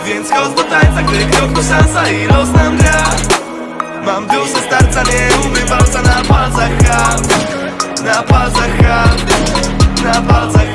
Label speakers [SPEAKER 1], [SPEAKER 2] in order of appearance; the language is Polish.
[SPEAKER 1] Więc chodź do tańca, gdy krok to szansa i los nam gra. Mam duszę starca, nie umiem walca na palcach. Na palcach, na palcach.